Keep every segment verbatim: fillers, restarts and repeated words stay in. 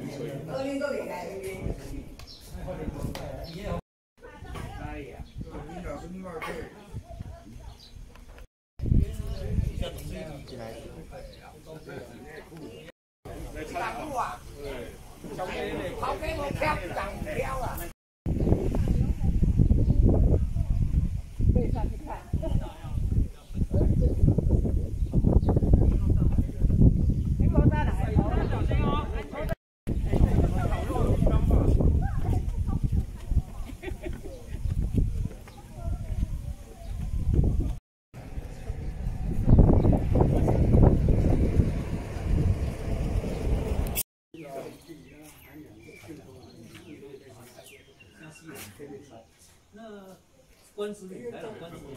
那关子岭来了，关子岭。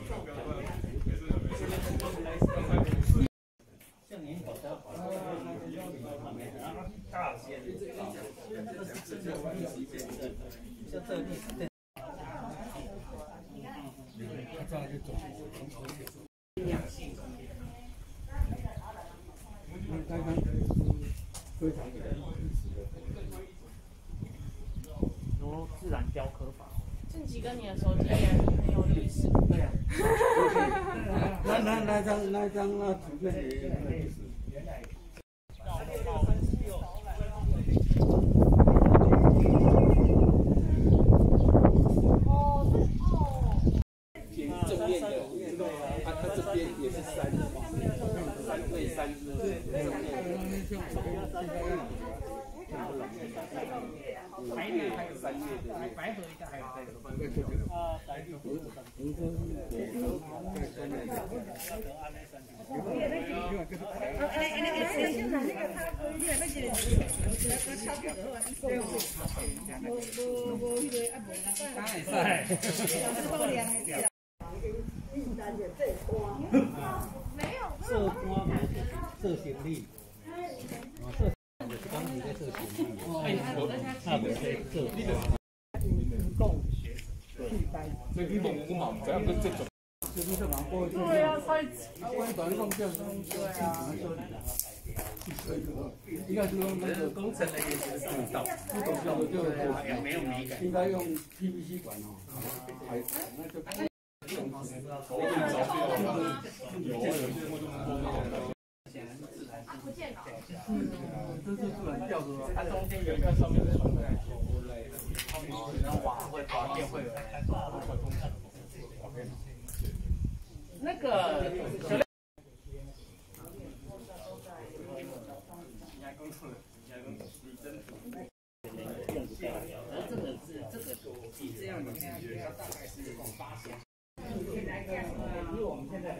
像您跑车跑车，旁边然后大线，那个是真的历史见证，像这个历史证。这样就走。两性。刚刚非常有历史的。说自然雕刻法。 近几个你的手机也很有历史。 对呀。那那那张那张那图片也很有历史。原来。 哦，哦。 正面的，它它这边也是山，山对山是白月还有三月的，白河一个还有这个。啊，白玉湖。湖州是。 没有。 色光色行力。啊，色光你在色行力。哎，那不是色。共学。 所以你问我嘛，这样跟这种。 就是这芒果。 对呀，太。 我短用这样子。应该是用那个工程人员是不懂， 不懂就就也没有美感。 应该用 P V C 管哦，还那就。 不见了。 嗯，这是自然掉的， 它中间有一个上面的传来波类，然后瓦会滑电会有那个。这样的感觉，它大概是八千。因为我们现在。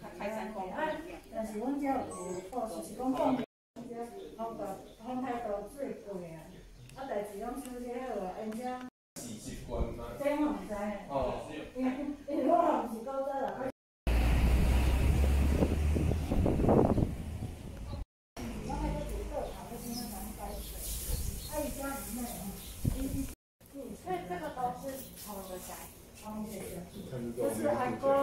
开山公啊，但是阮遮有一个故事是讲讲，遮风大风太大水贵啊，啊代志拢处理好啊，因遮。习惯吗？这我唔知哦，因为因为我也唔是高早啦。所以这个都是红的仔，红的仔，就是韩国